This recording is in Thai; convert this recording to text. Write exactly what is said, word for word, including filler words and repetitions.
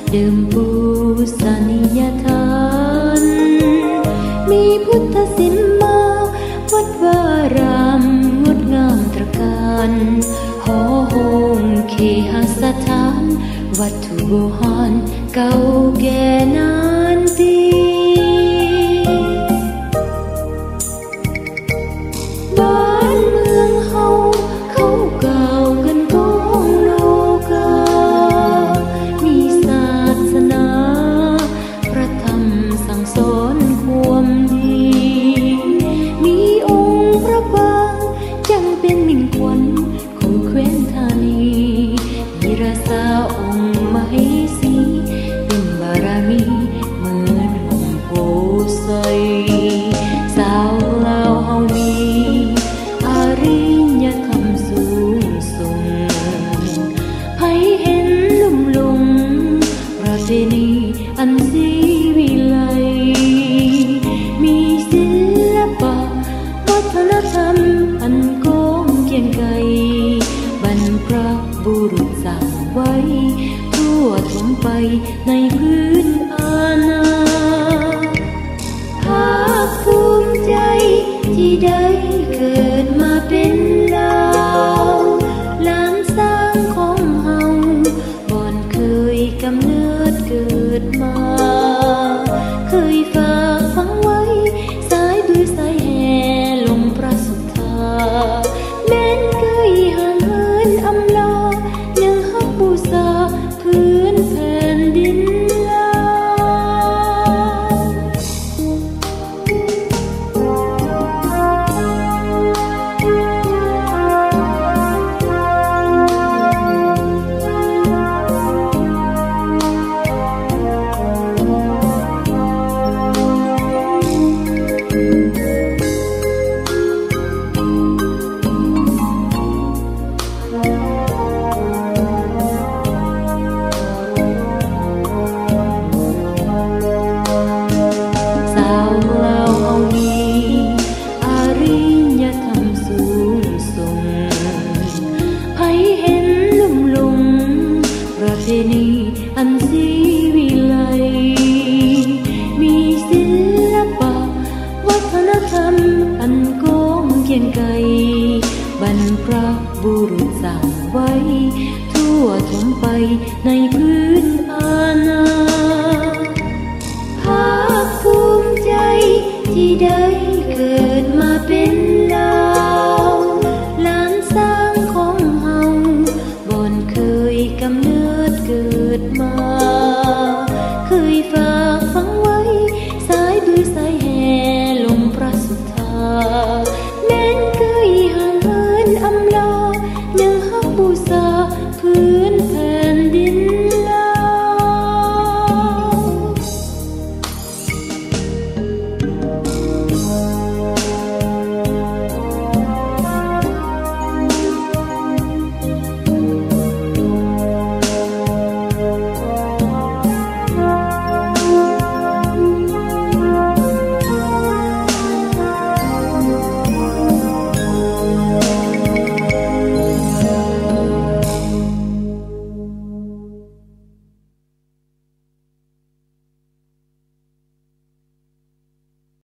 เดิมปูสนิยทานมีพุทธศิลมาวัดวารามงดงามตระการหอโฮงเคหสถานวัตถุโบราณเก่าแก่นานปีบ้านเมืองเฮาเขากล่าวกันก้องโลกามีศาสนาพระธรรมสั่งสอนความดีมีองค์พระบางจังเป็นมิ่งขวัญของแคว้นธานีมีราชาองค์มเหสีเป็นบารมีเหมือนห่มโพไสสาวลาวเฮามีอาริยธรรมสูงส่งให้เห็นลุ่มหลงประเพณีอันศรีวิไลมีศิลปะวัฒนธรรมอันก้องเกียงไกรบรรพบุรุษสร้างไว้ทั่วถมไปในพื้นอาณาภาคภูมิใจที่ได้เกิดมาเป็นลาวหลานสร้างของเฮาบ่อนเคยกำเนิดเกิดมาเคยฝากฝังไว้สายดุยสายแห่ลงพระสุธาแม้นเคยห่างเหินอำลายังฮักบูชาพื้นแผ่นดินลาวอันศรีวิไลมีศิลปะวัฒนธรรมอันก้องเกียงไกรบรรพบุรุษสร้างไว้ทั่วถมไปในพื้น